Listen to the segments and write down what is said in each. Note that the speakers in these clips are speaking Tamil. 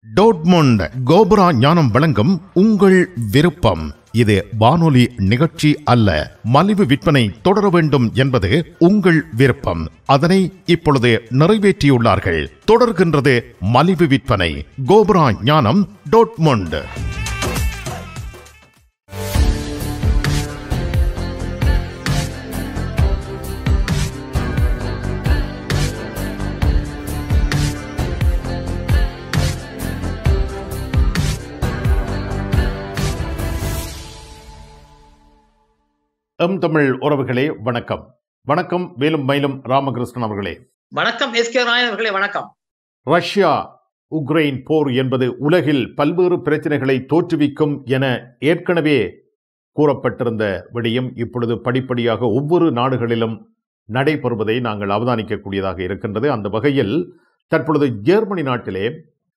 டோட்மொண்ட் கோபுரா ஞானம் வழங்கும் உங்கள் விருப்பம். இது வானொலி நிகழ்ச்சி அல்ல. மலிவு விற்பனை தொடர வேண்டும் என்பது உங்கள் விருப்பம். அதனை இப்பொழுது நிறைவேற்றியுள்ளார்கள். தொடர்கின்றது மலிவு விற்பனை. கோபுரா ஞானம் டோட்மொண்ட். தமிழ் உறவுகளே வணக்கம். வணக்கம் வேலும் மயிலும் ராமகிருஷ்ணன் அவர்களே. வணக்கம் எஸ்.கே. ராயன் அவர்களே. வணக்கம். ரஷ்யா உக்ரைன் போர் என்பது உலகில் பல்வேறு பிரச்சனைகளை தோற்றுவிக்கும் என ஏற்கனவே கூறப்பட்டிருந்த விடயம் இப்பொழுது படிப்படியாக ஒவ்வொரு நாடுகளிலும் நடைபெறுவதை நாங்கள் அவதானிக்கக்கூடியதாக இருக்கின்றது. அந்த வகையில் தற்பொழுது ஜெர்மனி நாட்டிலே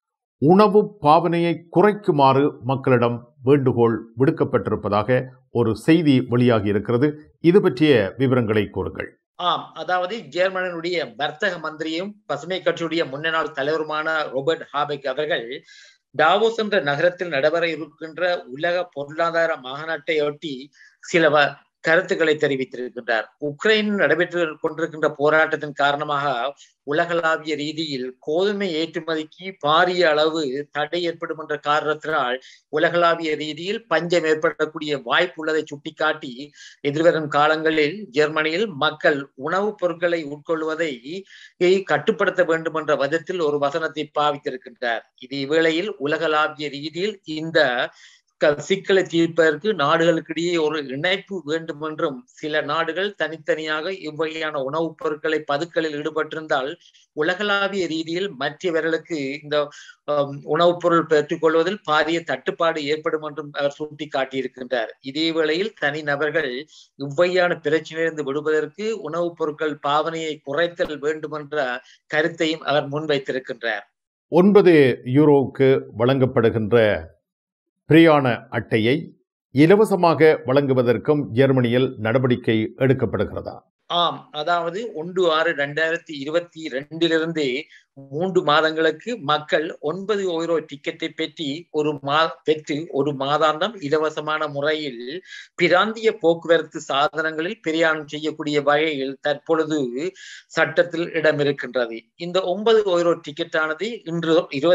உணவு பாவனையை குறைக்குமாறு மக்களிடம் வேண்டுகோள் விடுக்கப்பட்டிருப்பதாக ஒரு செய்தி வெளியாகி இருக்கிறது. இது பற்றிய விவரங்களை கூறுங்கள். அதாவது ஜெர்மனியுடைய வர்த்தக மந்திரியும் பசுமை கட்சியுடைய முன்னாள் தலைவருமான ரோபர்ட் ஹாபெக் அவர்கள் டாவோஸ் என்ற நகரத்தில் நடைபெற இருக்கின்ற உலக பொருளாதார மாநாட்டையொட்டி சில கருத்துக்களை தெரிவித்திருக்கின்றார். உக்ரைன் நடைபெற்று கொண்டிருக்கின்ற போராட்டத்தின் காரணமாக உலகளாவிய ரீதியில் கோதுமை ஏற்றுமதிக்கு பாரிய அளவு தடை ஏற்படும் என்ற காரணத்தினால் உலகளாவிய ரீதியில் பஞ்சம் ஏற்படக்கூடிய வாய்ப்பு உள்ளதை சுட்டிக்காட்டி எதிர்வரும் காலங்களில் ஜெர்மனியில் மக்கள் உணவுப் பொருட்களை உட்கொள்வதை கட்டுப்படுத்த வேண்டும் என்ற விதத்தில் ஒரு வசனத்தை பாவித்திருக்கின்றார். இதே வேளையில் உலகளாவிய ரீதியில் இந்த சிக்கலை தீர்ப்பதற்கு நாடுகளுக்கிடையே ஒரு இணைப்பு வேண்டும் என்றும், சில நாடுகள் தனித்தனியாக இவ்வகையான உணவுப் பொருட்களை பதுக்கலில் ஈடுபட்டிருந்தால் உலகளாவிய ரீதியில் மற்றவர்களுக்கு இந்த உணவுப் பொருள் பெற்றுக்கொள்வதில் பாரிய தட்டுப்பாடு ஏற்படும் என்றும் அவர் சுட்டி காட்டியிருக்கின்றார். இதே வேளையில் தனி நபர்கள் இவ்வகையான பிரச்சனையிலிருந்து விடுவதற்கு உணவுப் பொருட்கள் பாவனையை குறைத்தல் வேண்டும் என்ற கருத்தையும் அவர் முன்வைத்திருக்கின்றார். 9 யூரோவுக்கு வழங்கப்படுகின்ற பிரயாண அட்டையை இலவசமாக வழங்குவதற்கும் ஜெர்மனியில் நடவடிக்கை எடுக்கப்படுகிறதா? அதாவது 1/6/2022 3 மாதங்களுக்கு மக்கள் 9 யூரோ டிக்கெட்டை பெற்று ஒரு மாதாந்தம் இலவசமான முறையில் பிராந்திய போக்குவரத்து சாதனங்களில் பிரயாணம் செய்யக்கூடிய வகையில் தற்பொழுது சட்டத்தில் இடம் இருக்கின்றது. இந்த 9 யூரோ டிக்கெட்டானது இன்று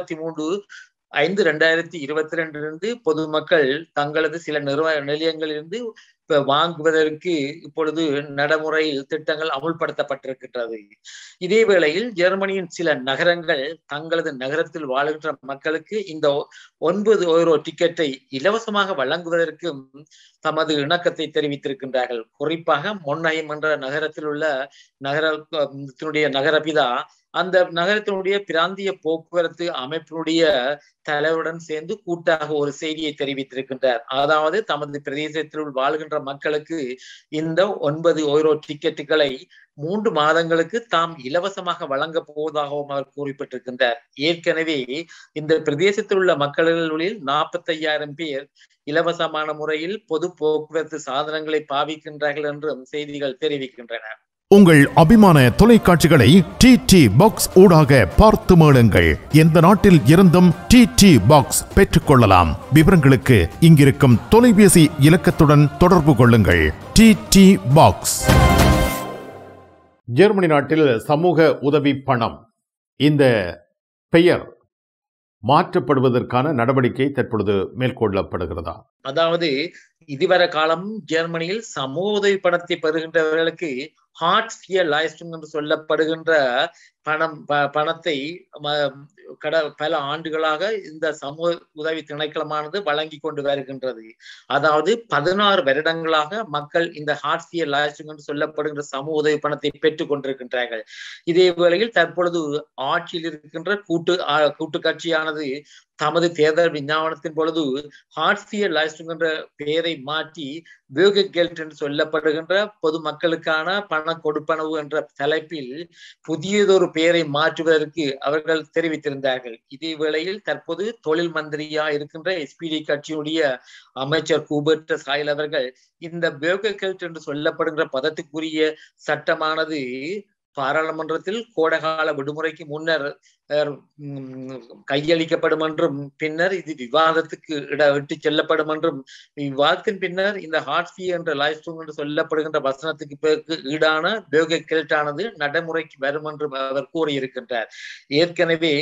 23/5/2022 பொதுமக்கள் தங்களது சில நிலையங்களிலிருந்து வாங்குவதற்கு இப்பொழுது நடைமுறையில் திட்டங்கள் அமுல்படுத்தப்பட்டிருக்கின்றது. இதே வேளையில் ஜெர்மனியின் சில நகரங்கள் தங்களது நகரத்தில் வாழ்கின்ற மக்களுக்கு இந்த 9 யூரோ டிக்கெட்டை இலவசமாக வழங்குவதற்கும் தமது இணக்கத்தை தெரிவித்திருக்கின்றார்கள். குறிப்பாக மொன்ஹைம் என்ற நகரத்தில் உள்ள நகரத்தினுடைய நகரபிதா அந்த நகரத்தினுடைய பிராந்திய போக்குவரத்து அமைப்பினுடைய தலைவருடன் சேர்ந்து கூட்டாக ஒரு செய்தியை தெரிவித்திருக்கின்றார். அதாவது தமது பிரதேசத்தில் வாழ்கின்ற மக்களுக்கு இந்த 9 யூரோ டிக்கெட்டுகளை 3 மாதங்களுக்கு தாம் இலவசமாக வழங்க போவதாகவும் அவர் குறிப்பிட்டிருக்கின்றார். ஏற்கனவே இந்த பிரதேசத்தில் உள்ள மக்களில் 45,000 பேர் இலவசமான முறையில் பொது போக்குவரத்து சாதனங்களை பாவிக்கின்றார்கள் என்றும் செய்திகள் தெரிவிக்கின்றன. உங்கள் அபிமான தொலைக்காட்சிகளை டிடி பாக்ஸ் ஊடாக பார்த்து மேளுங்கள். எந்த நாட்டில் இருந்தும் டிடி பாக்ஸ் பெற்றுக்கொள்ளலாம். விவரங்களுக்கு இங்கிருக்கும் தொலைபேசி இலக்கத்துடன் தொடர்பு கொள்ளுங்கள். DD box. ஜெர்மனி நாட்டில் சமூக உதவி பணம் இந்த பெயர் மாற்றப்படுவதற்கான நடவடிக்கை தற்பொழுது மேற்கொள்ளப்படுகிறதா? அதாவது இதுவரை காலம் ஜெர்மனியில் சமூக உதவி பணத்தை பெறுகின்றவர்களுக்கு ஹார்ட்ஸ் லைஸ்டிங் என்று சொல்லப்படுகின்ற பணத்தை பல ஆண்டுகளாக இந்த சமூக உதவி திணைக்களமானது வழங்கி கொண்டு வருகின்றது. அதாவது 16 வருடங்களாக மக்கள் இந்த ஹார்ட்ஸ் லைஸ்டிங் என்று சொல்லப்படுகின்ற சமூக உதவி பணத்தை பெற்றுக் கொண்டிருக்கின்றார்கள். இதே வேளையில் தற்பொழுது ஆட்சியில் இருக்கின்ற கூட்டு கட்சியானது தமது தேர்தல் விஞ்ஞாபனத்தின் பொழுது ஹார்ட்ஸ் லைஸ்டிங் என்ற பெயரை மாற்றி பேர்கெல்ட் என்று சொல்லப்படுகின்ற பொதுமக்களுக்கான பண கொடுப்பனவு என்ற தலைப்பில் புதியதொரு பெயரை மாற்றுவதற்கு அவர்கள் தெரிவித்திருந்தார்கள். இதே வேளையில் தற்போது தொழில் மந்திரியா இருக்கின்ற SPD கட்சியுடைய அமைச்சர் ஹூபர்ட் சாயில் அவர்கள் இந்த பேர்கெல்ட் என்று சொல்லப்படுகின்ற பதத்துக்குரிய சட்டமானது பாராளுமன்றத்தில் கோடைகால விடுமுறைக்கு முன்னர் கையளிக்கப்படும் என்றும் பின்னர் இது விவாதத்துக்கு இட்டு செல்லப்படும் என்றும் விவாதத்தின் பின்னர் இந்த ஹார்ட்ஃபீ என்ற லைஃப்ஸ்டோன் என்று சொல்லப்படுகின்ற வசனத்துக்கு ஈடான பேகெல்டானது நடைமுறைக்கு வரும் என்றும் அவர் கூறியிருக்கின்றார். ஏற்கனவே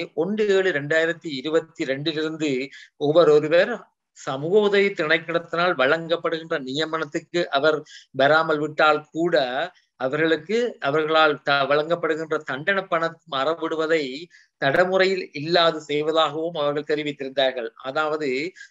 1/7/2022 ஒருவர் சமூக உதவி திணைக்களத்தினால் வழங்கப்படுகின்ற நியமனத்துக்கு அவர் வராமல் விட்டால் கூட அவர்களால் வழங்கப்படுகின்ற தண்டனை பணம் மறவிடுவதை நடைமுறையில் இல்லாது செய்வதாகவும் அவர்கள் தெரிவித்திருந்தார்கள். அதாவது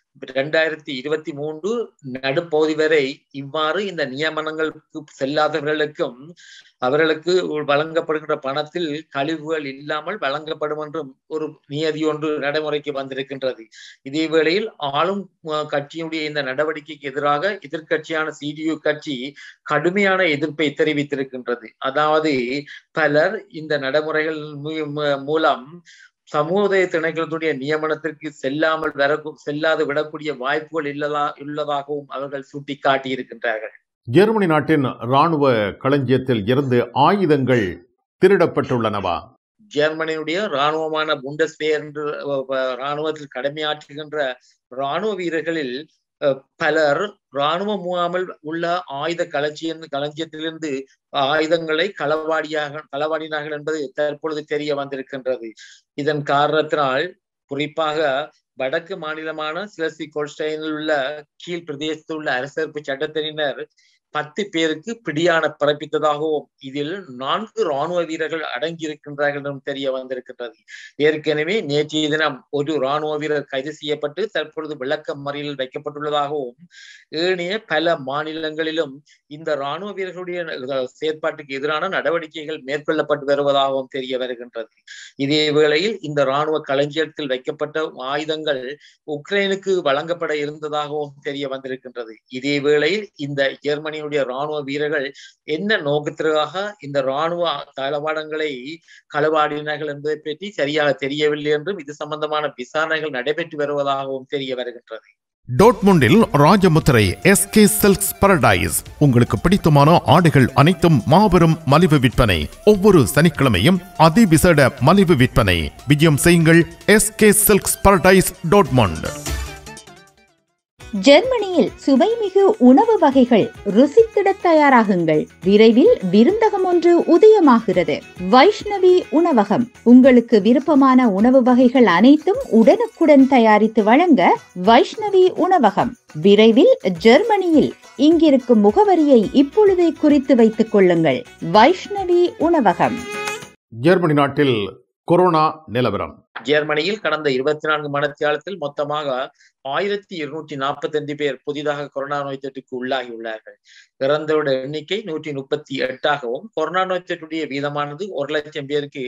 2023 நடுப்பகுதி வரை இவ்வாறு இந்த நியமனங்களுக்கு செல்லாதவர்களுக்கும் அவர்களுக்கு வழங்கப்படுகின்ற பணத்தில் கழிவுகள் இல்லாமல் வழங்கப்படும் என்றும் ஒரு நியதி ஒன்று நடைமுறைக்கு வந்திருக்கின்றது. இதே வேளையில் ஆளும் கட்சியினுடைய இந்த நடவடிக்கைக்கு எதிராக எதிர்கட்சியான CDU கட்சி கடுமையான எதிர்ப்பை தெரிவித்திருக்கின்றது. அதாவது பலர் இந்த நடைமுறைகள் மூலம் சமூக திணைக்களத்துடைய நியமனத்திற்கு செல்லாது விடக்கூடிய வாய்ப்புகள் உள்ளதாகவும் அவர்கள் சுட்டிக்காட்டி இருக்கின்றார்கள். ஜெர்மனி நாட்டின் இராணுவ களஞ்சியத்தில் இருந்து ஆயுதங்கள் திருடப்பட்டுள்ளனவா? ஜெர்மனியுடைய இராணுவமான புண்டஸ்வேர் என்று இராணுவத்தில் கடமையாற்றுகின்ற இராணுவ வீரர்களில் பலர் இராணுவ முகாமில் உள்ள ஆயுத களஞ்சியத்திலிருந்து ஆயுதங்களை களவாடினார்கள் என்பது தற்பொழுது தெரிய வந்திருக்கின்றது. இதன் காரணத்தினால் குறிப்பாக வடக்கு மாநிலமான ஸ்லெஸ்விக்-ஹோல்ஸ்டைனில் உள்ள கீழ் பிரதேசத்தில் உள்ள அரசமைப்பு சட்டத்தினர் 10 பேருக்கு பிடியான பிறப்பித்ததாகவும் இதில் 4 இராணுவ வீரர்கள் அடங்கியிருக்கின்றார்கள் என்றும் தெரிய வந்திருக்கின்றது. ஏற்கனவே நேற்றைய தினம் ஒரு இராணுவ வீரர் கைது செய்யப்பட்டு தற்பொழுது விளக்க மறியலில் வைக்கப்பட்டுள்ளதாகவும் ஏனைய பல மாநிலங்களிலும் இந்த இராணுவ வீரர்களுடைய செயற்பாட்டுக்கு எதிரான நடவடிக்கைகள் மேற்கொள்ளப்பட்டு வருவதாகவும் தெரிய வருகின்றது. இதே வேளையில் இந்த இராணுவ களஞ்சியத்தில் வைக்கப்பட்ட ஆயுதங்கள் உக்ரைனுக்கு வழங்கப்பட இருந்ததாகவும் தெரிய வந்திருக்கின்றது. இதே வேளையில் இந்த ஜெர்மனி இராணுவ வீரர்கள் என்ன நோக்கத்திற்காக இந்த இராணுவ தளவாடங்களை களவாடினார்கள் என்பதை பற்றி சரியாக தெரியவில்லை என்றும் இது சம்பந்தமான விசாரணைகள் நடைபெற்று வருவதாகவும் தெரிய வருகின்றது. டோட்முண்டில் ராஜமுத்திரை SK சில்க்ஸ் பாரடைஸ் உங்களுக்கு பிடித்தமான ஆடைகள் அனைத்தும் மாபெரும் மலிவு விற்பனை. ஒவ்வொரு சனிக்கிழமையும் அதிவிசேட மலிவு விற்பனை. விஜயம் செய்யுங்கள் SK சில்க்ஸ் பாரடைஸ் டோட்முண்ட். ஜெர்மனியில் சுவைமிகு உணவு வகைகள் ருசித்திட தயாராகுங்கள். விரைவில் விருந்தகம் ஒன்று உதயமாகிறது. வைஷ்ணவி உணவகம் உங்களுக்கு விருப்பமான உணவு வகைகள் அனைத்தும் உடனுக்குடன் தயாரித்து வழங்க வைஷ்ணவி உணவகம் விரைவில் ஜெர்மனியில். இங்கிருக்கும் முகவரியை இப்பொழுதே குறித்து வைத்துக் கொள்ளுங்கள். வைஷ்ணவி உணவகம். ஜெர்மனி நாட்டில் கொரோனா நிலவரம். ஜெர்மனியில் கடந்த 24 மணித்தியாலத்தில் மொத்தமாக 1245 பேர் புதிதாக கொரோனா நோய் தொற்றுக்கு உள்ளாகியுள்ளார்கள். இறந்தவருடைய எண்ணிக்கை 138ஆகவும் கொரோனா நோய் தொற்றுடைய வீதமானது 1,00,000 பேருக்கு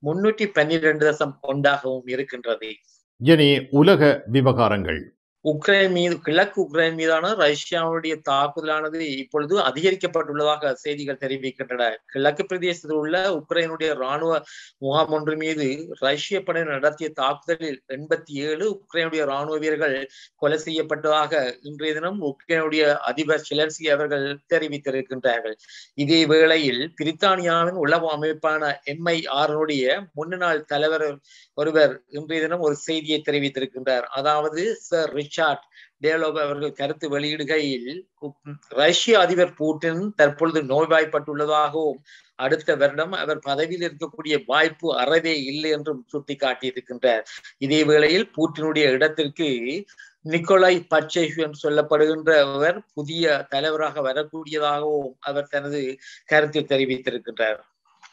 312.1 இருக்கின்றது. இனி உலக விவகாரங்கள். கிழக்கு உக்ரைன் மீதான ரஷ்யாவுடைய தாக்குதலானது இப்பொழுது அதிகரிக்கப்பட்டுள்ளதாக செய்திகள் தெரிவிக்கின்றன. கிழக்கு பிரதேசத்தில் உள்ள உக்ரைனுடைய இராணுவ முகாம் ஒன்று மீது ரஷ்ய படையினர் நடத்திய தாக்குதலில் 87 உக்ரைனுடைய இராணுவ வீரர்கள் கொலை செய்யப்பட்டதாக இன்றைய தினம் உக்ரைனுடைய அதிபர் செலன்ஸ்கி அவர்கள் தெரிவித்திருக்கின்றார்கள். இதே வேளையில் பிரித்தானியாவின் உளவு அமைப்பான MI6 முன்னாள் தலைவர் ஒருவர் இன்றைய தினம் ஒரு செய்தியை தெரிவித்திருக்கின்றார். அதாவது சர் ரிச்சார்ட் டேலோவ் அவர்கள் கருத்து வெளியிடுகையில் ரஷ்ய அதிபர் புட்டின் தற்பொழுது நோய்வாய்ப்பட்டுள்ளதாகவும் அடுத்த வருடம் அவர் பதவியில் இருக்கக்கூடிய வாய்ப்பு அறவே இல்லை என்றும் சுட்டிக்காட்டியிருக்கின்றார். இதே வேளையில் புட்டினுடைய இடத்திற்கு நிக்கோலாய் பச்சேஷ் என்று சொல்லப்படுகின்றவர் புதிய தலைவராக வரக்கூடியதாகவும் அவர் தனது கருத்தை தெரிவித்திருக்கின்றார்.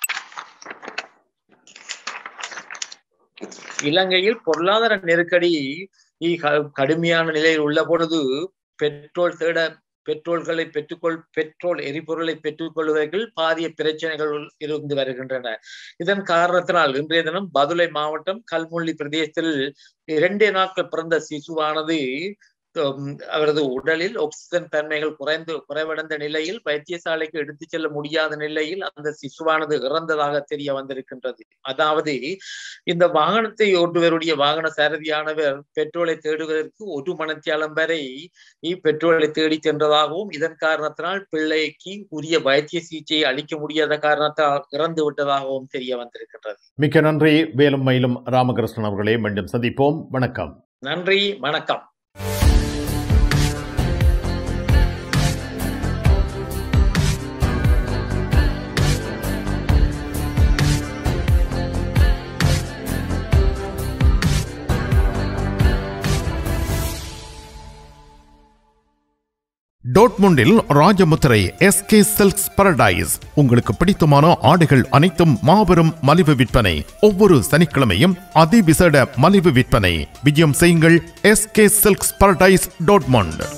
இலங்கையில் பொருளாதார நெருக்கடி கடுமையான நிலையில் உள்ள பொழுது பெட்ரோல் எரிபொருளை பெற்றுக்கொள்வதில் பாரிய பிரச்சனைகள் இருந்து வருகின்றன. இதன் காரணத்தினால் இன்றைய தினம் பதுளை மாவட்டம் கல்முள்ளி பிரதேசத்தில் 2 நாட்கள் பிறந்த சிசுவானது அவரது உடலில் ஆக்சிஜன் தன்மைகள் குறைவடைந்த நிலையில் வைத்தியசாலைக்கு எடுத்துச் செல்ல முடியாத நிலையில் அந்த சிசுவானது இறந்ததாக தெரிய வந்திருக்கின்றது. அதாவது இந்த வாகனத்தை ஓட்டுவருடைய வாகன சாரதியானவர் பெட்ரோலை தேடுவதற்கு 1 மணித்தியாலம் வரை பெட்ரோலை தேடி சென்றதாகவும் இதன் காரணத்தினால் பிள்ளைக்கு உரிய வைத்திய சிகிச்சையை அளிக்க முடியாத காரணத்தால் இறந்து விட்டதாகவும் தெரிய வந்திருக்கின்றது. மிக்க நன்றி வேலும் மயிலும் ராமகிருஷ்ணன் அவர்களே. மீண்டும் சந்திப்போம். வணக்கம். நன்றி, வணக்கம். டோட்முண்டில் ராஜமுத்திரை எஸ்கே சில்க்ஸ் பரடைஸ். உங்களுக்கு பிடித்தமான ஆடைகள் அனைத்தும் மாபெரும் மலிவு விற்பனை. ஒவ்வொரு சனிக்கிழமையும் அதிவிசேட மலிவு விற்பனை. விஜயம் செய்யுங்கள். SK silks paradise Dortmund.